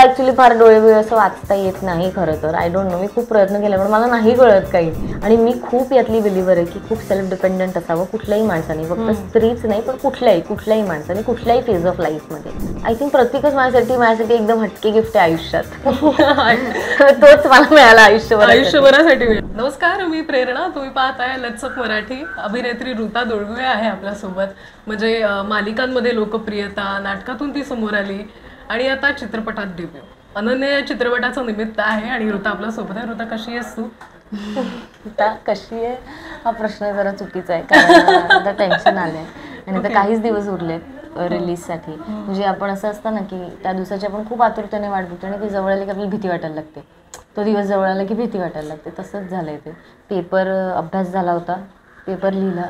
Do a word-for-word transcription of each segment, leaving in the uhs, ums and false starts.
Actually फार डोळे बिळे असं वाचता येत नाही खरं तर. आय डोंट नो, मी खूप प्रयत्न केला पण मला नाही कळत काही. आणि मी खूप यातली बिलिव्हर आहे की खूप सेल्फ डिपेंडंट असावं कुठल्याही माणसाने, फक्त स्त्रीच नाही पण कुठल्याही कुठल्याही माणसाने कुठल्याही फेज ऑफ लाईफमध्ये. आय थिंक प्रत्येकच माझ्यासाठी माझ्यासाठी एकदम हटके गिफ्ट आहे आयुष्यात. तोच मला मिळाला आयुष्यभर आयुष्यभरासाठी. नमस्कार, मी प्रेरणा, तुम्ही पाहताय लेट्स अप मराठी. अभिनेत्री ऋता दोडगुळे आहे आपल्यासोबत. म्हणजे मालिकांमध्ये लोकप्रियता, नाटकातून ती समोर आली आणि आता चित्रपटात डेब्यू. अनन्या या चित्रपटाचं निमित्त आहे आणि ऋता आपल्या सोबत आहे. ऋता, कशी आहेस तू? ऋता कशी आहे हा प्रश्न जरा चुकीचा आहे, कारण आता टेन्शन आलंय आणि आता काहीच दिवस उरले रिलीजसाठी. म्हणजे आपण असं असतं ना की त्या दिवसाची आपण खूप आतुरतेने वाट बघतो आणि ती जवळ आली की आपल्याला भीती वाटायला लागते. तो दिवस जवळ आला की भीती वाटायला लागते. तसंच झालंय ते. पेपर अभ्यास झाला होता, पेपर लिहिला,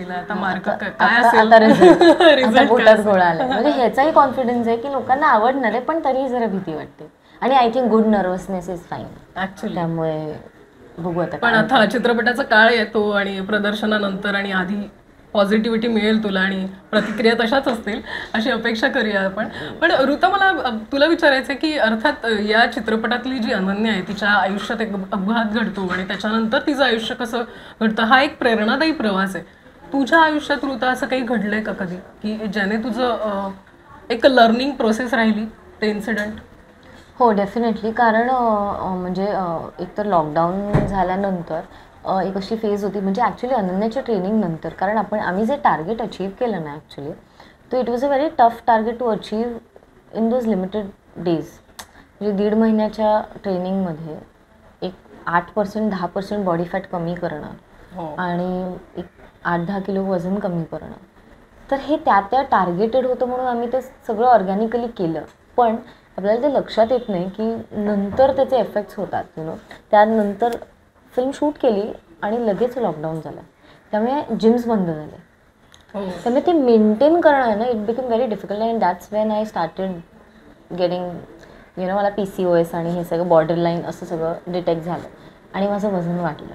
आता रिझल्ट पोटात गोळा आला. म्हणजे ह्याचाही कॉन्फिडन्स आहे की लोकांना आवडणार आहे, पण तरीही जरा भीती वाटते. आणि I think good nervousness is fine actually. त्यामुळे बघू आता. पण आता चित्रपटाचा काळ येतो आणि प्रदर्शनानंतर आणि आधी पॉझिटिव्हिटी मिळेल तुला आणि प्रतिक्रिया तशाच असतील अशी अपेक्षा करूया आपण. पण ऋता, मला तुला विचारायचं आहे की अर्थात या चित्रपटातली जी अनन्या आहे तिच्या आयुष्यात एक अपघात घडतो आणि त्याच्यानंतर तिचं आयुष्य कसं घडतं हा एक प्रेरणादायी प्रवास आहे. तुझ्या आयुष्यात ऋता असं काही घडलंय का कधी की ज्याने तुझं एक लर्निंग प्रोसेस राहिली ते इन्सिडेंट? हो डेफिनेटली. कारण म्हणजे एकतर लॉकडाऊन झाल्यानंतर एक अशी फेज होती, म्हणजे ॲक्च्युली अनन्याच्या ट्रेनिंग नंतर. कारण आपण आम्ही जे टार्गेट अचीव केलं ना ॲक्च्युली, तो it was a very tough target to achieve in those limited days. म्हणजे दीड महिन्याच्या ट्रेनिंगमध्ये एक आठ पर्सेंट दहा पर्सेंट बॉडी फॅट कमी करणं आणि एक आठ दहा किलो वजन कमी करणं. तर हे त्या त्या टार्गेटेड होतं म्हणून आम्ही ते सगळं ऑर्गॅनिकली केलं. पण आपल्याला ते लक्षात येत नाही की नंतर त्याचे इफेक्ट्स होतात. यु नो, त्यानंतर फिल्म शूट केली आणि लगेच लॉकडाऊन झालं. त्यामुळे जिम्स बंद झाले. त्यामुळे ते मेंटेन करणं आहे ना, it become very difficult. And that's when I started getting you know, मला पी सी ओ एस आणि हे सगळं बॉर्डर लाईन असं सगळं डिटेक्ट झालं आणि माझं वजन वाढलं.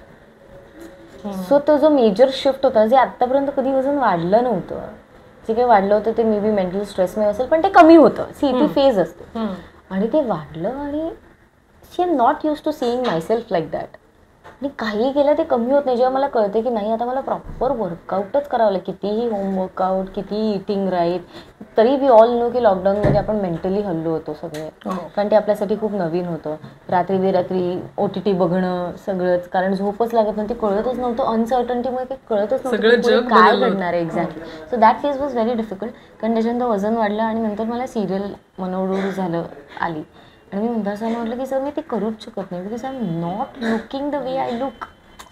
सो तो जो मेजर शिफ्ट होता, जे आत्तापर्यंत कधी वजन वाढलं नव्हतं, जे काही वाढलं होतं ते मे बी मेंटल स्ट्रेसमुळे असेल, पण ते कमी होतं. सी ती फेज असते आणि ते वाढलं आणि she am not used to seeing myself like that. आणि काही केलं ते कमी होत नाही. जेव्हा मला कळते की नाही आता मला प्रॉपर वर्कआउटच करावं लागेल, कितीही होम वर्कआउट, कितीही इटिंग राईट, तरी वी ऑल नो की लॉकडाऊनमध्ये आपण मेंटली हल्लो होतो सगळे. कारण ते आपल्यासाठी खूप नवीन होतं. रात्री बेरात्री ओ टी टी बघणं सगळंच, कारण झोपच लागत नव्हती, कळतच नव्हतं. अनसर्टन्टीमुळे काही कळतच नव्हतं काय घडणार आहे exactly. So that phase was very difficult. कारण त्याच्यानंतर वजन वाढलं आणि नंतर मला सिरियल मनोरूढ झालं आली. आणि मी मंदार सर म्हटलं की सर मी ते करूच शकत नाही, because I am not looking the way I look.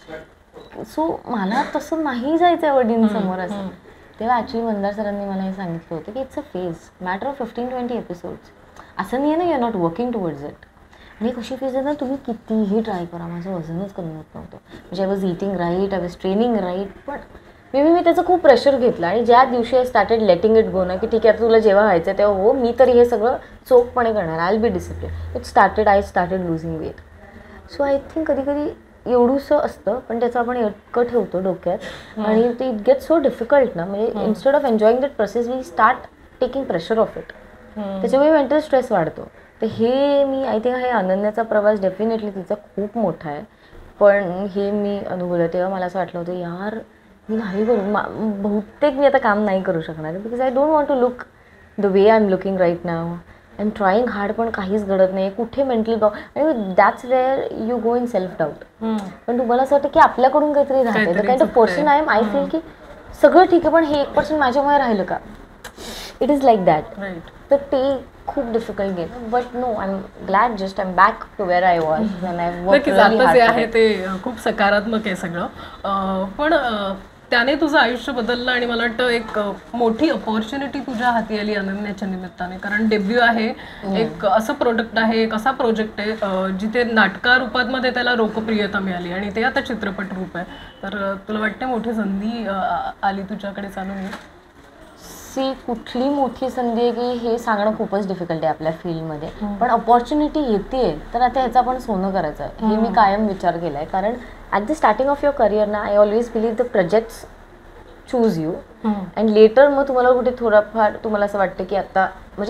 So मला तसं नाही जायचं आहे वडींसमोर असं. तेव्हा ॲक्च्युली मंदार सरांनी मला हे सांगितलं होतं की it's a phase, matter of fifteen twenty episodes. असं नाही आहे ना, you are not working towards it. आणि एक अशी फेज आहे ना, तुम्ही कितीही ट्राय करा, माझं वजनच कमी होत नव्हतं. म्हणजे I was eating right, I was training right, पण मे बी मी त्याचं खूप प्रेशर घेतलं. आणि ज्या दिवशी I started letting it go ना, की ठीक आहे तुला जेव्हा व्हायचं तेव्हा हो, मी तरी हे सगळं चोखपणे करणार, I will be discipline. It started I started losing weight. So I think कधी कधी एवढंसं असतं पण त्याचं आपण इतकं ठेवतो डोक्यात आणि ते इट गेट सो डिफिकल्ट ना. म्हणजे instead of enjoying that process we start taking pressure of it. त्याच्यामुळे मेंटल स्ट्रेस वाढतो. तर हे मी आय थिंक हे अनन्याचा प्रवास डेफिनेटली तिचा खूप मोठा आहे. पण हे मी अनुभवलं तेव्हा मला असं वाटलं होतं यार मी नाही करू, बहुतेक मी आता काम नाही करू शकणार, because I don't want to look the way I am looking right now. I am trying hard पण काहीच घडत नाही. कुठे मेंटली गो आणि that's where you go in self doubt. पण तुम्हाला असं वाटतं की आपल्याकडून काहीतरी राहते. तर kind of person I am, I feel की सगळं ठीक आहे पण हे एक पर्सन माझ्यामुळे राहिलं का, इट इज लाईक दॅट. तर ते खूप डिफिकल्ट गेलं. But no, I am glad just I am back to where I was when I work really hard. जे आहे ते खूप सकारात्मक आहे सगळं. पण त्याने तुझं आयुष्य बदललं आणि मला वाटतं एक मोठी अपॉर्च्युनिटी तुझ्या हाती आली अनन्याच्या निमित्ताने. कारण डेब्यू आहे, एक असं प्रोडक्ट आहे, एक असा प्रोजेक्ट आहे जिथे नाटका रूपामध्ये त्याला लोकप्रियता मिळाली आणि ते आता चित्रपट रूप आहे. तर तुला वाटतं मोठी संधी आली तुझ्याकडे चालू आहे? सी कुठली मोठी संधी आहे की हे सांगणं खूपच डिफिकल्ट आहे आपल्या फील्डमध्ये. पण अपॉर्च्युनिटी येते तर आता ह्याचं आपण सोनं करायचं आहे हे मी कायम विचार केला आहे. कारण at the starting of your career ना, I always believe the projects choose you and later मग तुम्हाला कुठे थोडाफार तुम्हाला असं वाटतं की आता म्हणजे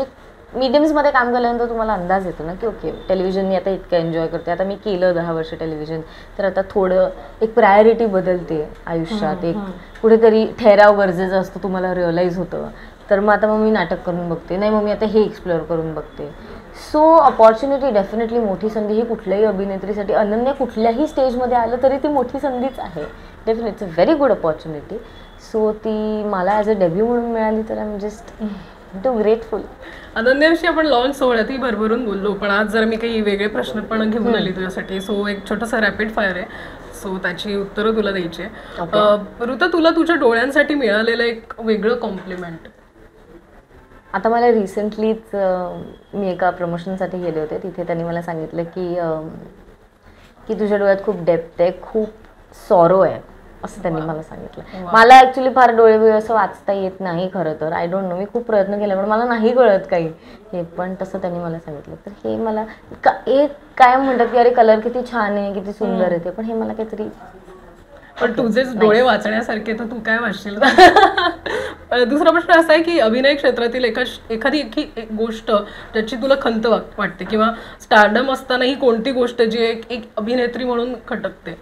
मीडियम्समध्ये काम केल्यानंतर तुम्हाला अंदाज येतो ना की ओके टेलिव्हिजन मी आता इतकं एन्जॉय करते, आता मी केलं दहा वर्ष टेलिव्हिजन, तर आता थोडं एक प्रायोरिटी बदलते आयुष्यात, एक कुठेतरी ठहराव गरजेचं असतं, तुम्हाला रिअलाईज होतं. तर मग आता मग मी नाटक करून बघते, नाही मग मी आता हे एक्सप्लोअर करून बघते. सो अपॉर्च्युनिटी डेफिनेटली, मोठी संधी ही कुठल्याही अभिनेत्रीसाठी, अनन्या कुठल्याही स्टेजमध्ये आलं तरी ती मोठी संधीच आहे. Definitely it's a very good opportunity. So ती मला ॲज अ डेब्यू म्हणून मिळाली तर I am just too grateful. अनन्याविषयी आपण लॉन्च सोहळ्यातही भरभरून बोललो, पण आज जर मी काही वेगळे प्रश्न पण घेऊन आली तुझ्यासाठी. सो एक छोटंसं रॅपिड फायर आहे, सो त्याची उत्तरं तुला द्यायची आहे. ऋता, तुला तुझ्या डोळ्यांसाठी मिळालेलं एक वेगळं कॉम्प्लिमेंट? आता मला रिसेंटलीच मी एका प्रमोशनसाठी गेले होते, तिथे त्यांनी मला सांगितलं की की तुझ्या डोळ्यात खूप डेप्थ आहे, खूप सॉरो आहे, असं त्यांनी मला सांगितलं. मला ॲक्च्युली फार डोळे वेळ असं वाचता येत नाही खरं तर, आय डोंट नो, मी खूप प्रयत्न केला पण मला नाही कळत काही हे, पण तसं त्यांनी मला सांगितलं. तर हे मला का एक कायम म्हणतात की अरे कलर किती छान आहे, किती सुंदर आहे ते, पण हे मला काहीतरी. पण तुझेच डोळे वाचण्यासारखे तर तू काय वाचशील. दुसरा प्रश्न असा आहे की अभिनय क्षेत्रातील एका एखादी एक गोष्ट ज्याची तुला खंत वाटते, किंवा स्टारडम असतानाही कोणती गोष्ट जी एक एक अभिनेत्री म्हणून खटकते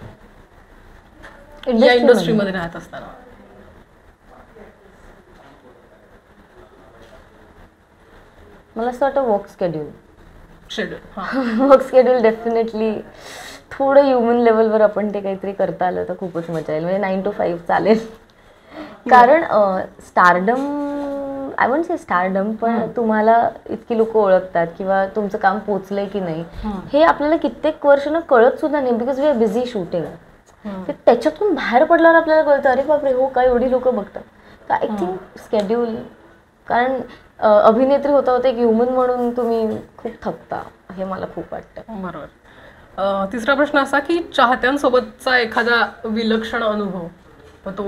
या इंडस्ट्रीमध्ये राहत असताना? मला असं वाटतं work schedule. Schedule work schedule definitely थोडं ह्युमन लेवलवर आपण ते काहीतरी करता आलं तर खूपच मजा येईल. म्हणजे नाईन टू फाईव्ह चालेल. कारण stardom, I won't say stardom, पण तुम्हाला इतकी लोक ओळखतात किंवा तुमचं काम पोचलंय की नाही हे आपल्याला कित्येक वर्ष ना कळत सुद्धा नाही, because we are busy shooting. त्याच्यातून बाहेर पडल्यावर आपल्याला कळतं अरे बापरे हो काय एवढी लोक बघतात. तर आय थिंक स्केड्यूल, कारण अभिनेत्री होता होता एक ह्युमन म्हणून तुम्ही खूप थकता, हे मला खूप वाटतं. बरोबर. तिसरा प्रश्न असा की चाहत्यांसोबतचा एखादा विलक्षण अनुभव, तो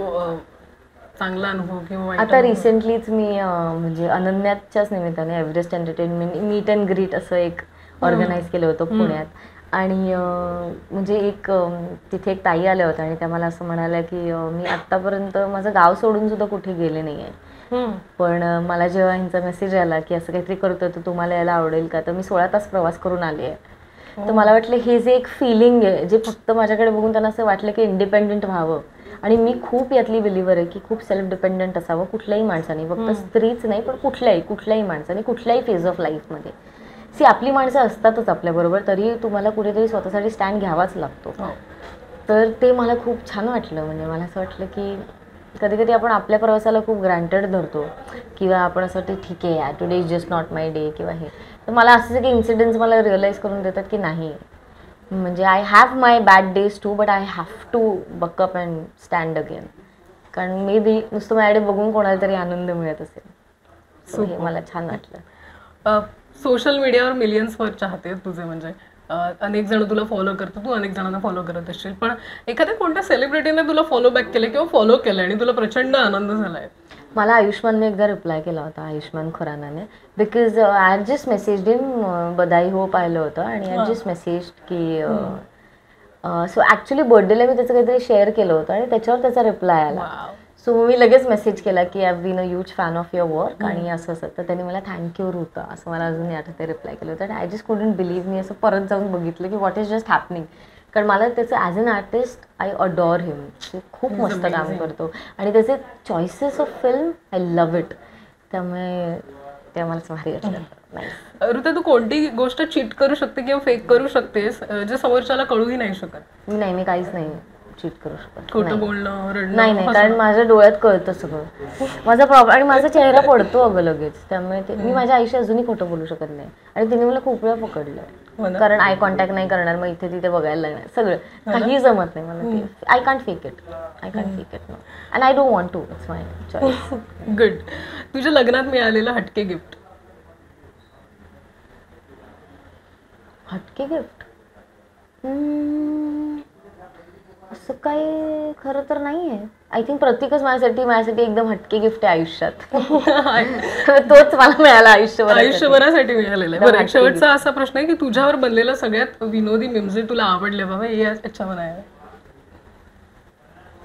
चांगला अनुभव किंवा आता रिसेंटलीच मी म्हणजे अनन्याच्याच निमित्ताने Everest entertainment meet and greet असं एक ऑर्गनाईज केलं होतं पुण्यात. आणि म्हणजे एक तिथे एक ताई आल्या होत्या आणि त्या मला असं म्हणाल्या की मी आत्तापर्यंत माझं गाव सोडून सुद्धा कुठे गेले नाही आहे, पण मला जेव्हा ह्यांचा मेसेज आला की असं काहीतरी करतोय तर तुम्हाला यायला आवडेल का, तर मी सोळा तास प्रवास करून आले आहे. तर मला वाटलं हे जे एक फिलिंग आहे जे फक्त माझ्याकडे बघून त्यांना असं वाटलं की इंडिपेंडेंट व्हावं, आणि मी खूप यातली बिलिव्हर आहे की खूप सेल्फ डिपेंडंट असावं कुठल्याही माणसाने, फक्त स्त्रीच नाही पण कुठल्याही कुठल्याही माणसाने कुठल्याही फेज ऑफ लाईफमध्ये. सी आपली माणसं असतातच आपल्याबरोबर, तरी तुम्हाला कुठेतरी स्वतःसाठी स्टँड घ्यावाच लागतो. तर ते मला खूप छान वाटलं. म्हणजे मला असं वाटलं की कधी कधी आपण आपल्या प्रवासाला खूप ग्रँटेड धरतो किंवा आपण असं वाटतं ठीक आहे today is just not my day किंवा हे, तर मला असं की इन्सिडेंट्स मला रिअलाईज करून देतात की नाही, म्हणजे I have my bad days too, but I have to buck up and अगेन. कारण मे बी नुसतं माझ्याकडे बघून कोणाला तरी आनंद मिळत असेल. सो हे मला छान वाटलं. सोशल मीडियावर मिलियन्सवर चाहते तुझे, म्हणजे अनेक जण तुला फॉलो करतात, तू अनेक जणांना फॉलो करत असशील, पण एखाद्या कोणत्या सेलिब्रिटीने तुला फॉलो बॅक केलं किंवा फॉलो केलं आणि तुला प्रचंड आनंद झालाय? मला आयुष्मानने एकदा रिप्लाय केला होता, आयुष्मान खुरानाने, because I had just message in Badhaai Ho पाहिलं होतं आणि आय हॅड जस्ट मेसेज की सो ॲक्च्युली बर्थडेला मी त्याचं काहीतरी शेअर केलं होतं आणि त्याच्यावर त्याचा रिप्लाय आला. सो मी लगेच मेसेज केला की I been a huge fan of your work आणि असं असं. तर त्यांनी मला थँक्यू ऋता असं मला अजून आठवते रिप्लाय केलं होतं. आणि आय जस्ट कुडंट बिलीव्ह, मी असं परत जाऊन बघितलं की व्हॉट इज जस्ट हॅपनिंग. कारण मला त्याचं as an artist I adore him, ते खूप मस्त काम करतो आणि त्याचे choices of film I love it. त्यामुळे ते मला भारी वाटलं. ऋता, तू कोणती गोष्ट चीट करू शकते किंवा फेक करू शकतेस जे समोरच्याला कळूही नाही शकत? मी नाही, मी काहीच नाही चीट करू शकत. खोटं बोलणं, रडणं नाही नाही, कारण माझ्या डोळ्यात कळतं सगळं, माझा प्रॉब्लेम, आणि माझा चेहरा पडतो अगं लगेच. त्यामुळे ते मी माझ्या आईशी अजूनही खोटं बोलू शकत नाही. आणि तिने मला खूप वेळा पकडलं, कारण आय कॉन्टॅक्ट नाही करणार, मग इथे तिथे बघायला लागणार, सगळं काही जमत नाही मला ते. I can't fake it, I can't fake it no, and I don't want to, it's my choice. Good. तुझ्या लग्नात मिळालेलं हटके गिफ्ट? हटके गिफ्ट असं काही खरं तर नाही आहे. आय थिंक प्रत्येकच माझ्यासाठी माझ्यासाठी एकदम हटके गिफ्ट आहे आयुष्यात. तोच मला मिळाला आयुष्यभर आयुष्यभरासाठी मिळालेला आहे. बरं, शेवटचा असा प्रश्न आहे की तुझ्यावर बनलेला सगळ्यात विनोदी मीम्स तुला आवडले बाबा हे अच्छा बनाया?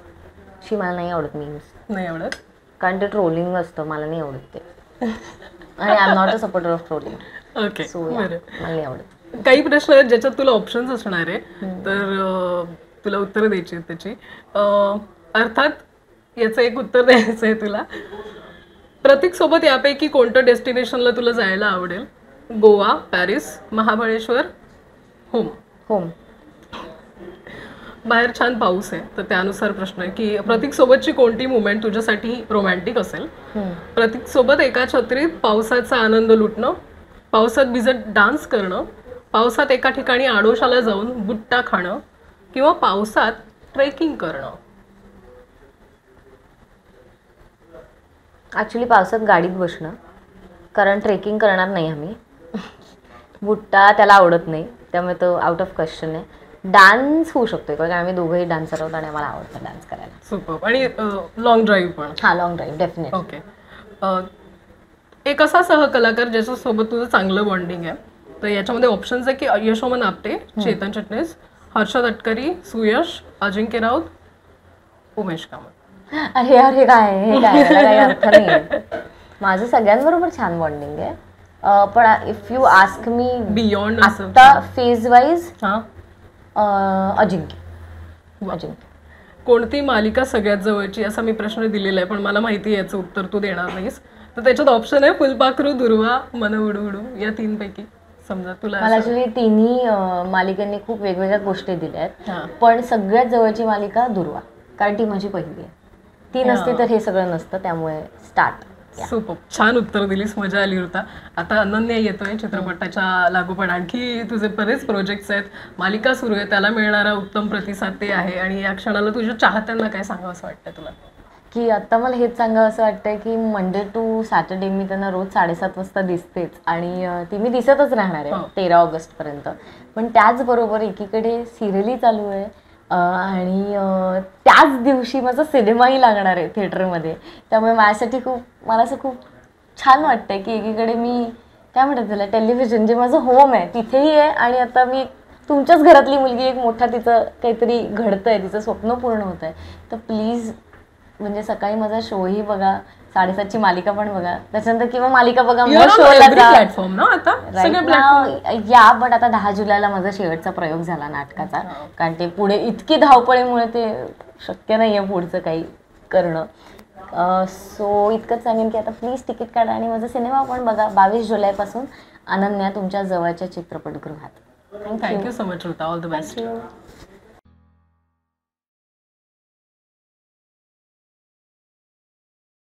शी मला नाही आवडत मीम्स. नाही आवडत? कारण ते ट्रोलिंग असतं, मला नाही आवडत ते. आणि I am not a supporter of trolling. Okay, so बरं. मला नाही आवडत. काही प्रश्न आहेत ज्याच्यात तुला ऑप्शन्स असणार आहे, तर अं, तुला उत्तरं द्यायची आहेत त्याची. अं, अर्थात याचं एक उत्तर द्यायचं आहे तुला. प्रतीक सोबत यापैकी कोणतं डेस्टिनेशनला तुला जायला आवडेल? Goa, Paris, Mahabaleshwar, home. Home. बाहेर छान पाऊस आहे, तर त्यानुसार प्रश्न आहे की प्रतीक सोबतची कोणती मुवमेंट तुझ्यासाठी रोमॅन्टिक असेल? प्रतीक सोबत एका छत्रीत पावसाचा आनंद लुटणं, पावसात भिजत डान्स करणं, पावसात एका ठिकाणी आडोशाला जाऊन बुट्टा खाणं, किंवा पावसात ट्रेकिंग करणं. ॲक्च्युली पावसात गाडीत बसणं, कारण ट्रेकिंग करणार नाही आम्ही. बुट्टा त्याला आवडत नाही, त्यामुळे तो आउट ऑफ क्वेश्चन आहे. डान्स होऊ शकतो कारण आम्ही दोघंही डान्सर आहोत आणि आम्हाला आवडतं डान्स करायला. सुपर. आणि लॉंग ड्राईव्ह पण? हा, लॉंग ड्राईव्ह डेफिनेट. ओके. एक असा सहकलाकार ज्याच्यासोबत तुझं चांगलं बॉन्डिंग आहे, तर याच्यामध्ये ऑप्शन्स आहे की यशोमन आपटे, चेतन चिटणीस, हर्षद अटकरी, सुयश, अजिंक्य राऊत, उमेश कामत. अरे यार, हे काय हे काय याला काही अर्थ नाही. माझं सगळ्यांबरोबर छान बॉन्डिंग आहे, पण if you ask me beyond आता फेज वाईज हां अजिंक्य. अजिंक्य. कोणती मालिका सगळ्यात जवळची, असा मी प्रश्न दिलेला आहे, पण मला माहिती आहे याचं उत्तर तू देणार नाहीस. तर त्याच्यात ऑप्शन आहे फुलपाखरू, दुर्वा, मन उडू उडू, या तीन पैकी समजा तुला. मला ऍक्च्युली तिन्ही मालिकांनी खूप वेगवेगळ्या गोष्टी दिल्या आहेत, हां. पण सगळ्यात जवळची मालिका दुर्वा, कारण ती माझी पहिली आहे. ती नसती तर हे सगळं नसतं, त्यामुळे स्टार्ट. सुपर. छान उत्तर दिलीस, मजा आली होता. आता अनन्या येतोय चित्रपटाच्या लागोपाठ, आणखी तुझे बरेच प्रोजेक्ट्स आहेत, मालिका सुरू आहे, त्याला मिळणारा उत्तम प्रतिसाद ते आहे. आणि या क्षणाला तुझ्या चाहत्यांना काय सांगावं असं वाटतं तुला? की आता मला हेच सांगावं असं वाटतंय की मंडे टू सॅटर्डे मी त्यांना रोज साडेसात वाजता दिसतेच, आणि ती मी दिसतच राहणार आहे तेरा ऑगस्ट पर्यंत. पण त्याचबरोबर एकीकडे सिरियलही चालू आहे, आणि त्याच दिवशी माझा सिनेमाही लागणार आहे थिएटरमध्ये. त्यामुळे माझ्यासाठी खूप मला असं खूप छान वाटतंय की एकीकडे मी काय म्हणतात त्याला, टेलिव्हिजन जे माझं होम आहे तिथेही आहे, आणि आता मी तुमच्याच घरातली मुलगी, एक मोठा तिचं काहीतरी घडतं आहे, तिचं स्वप्न पूर्ण होत आहे. तर प्लीज म्हणजे सकाळी माझा शोही बघा, साडेसातची मालिका पण बघा, त्याच्यानंतर किंवा मालिका बघा मग शोला प्लॅटफॉर्म ना आता या. बट आता दहा जुलैला माझा शेवटचा प्रयोग झाला नाटकाचा, कारण ते पुढे इतकी धावपळीमुळे ते शक्य नाही आहे पुढचं काही करणं. सो इतकंच सांगेन की आता प्लीज तिकीट काढा आणि माझा सिनेमा पण बघा बावीस जुलैपासून अनन्या तुमच्या जवळच्या चित्रपटगृहात. Thank you so much Ruta. All the best.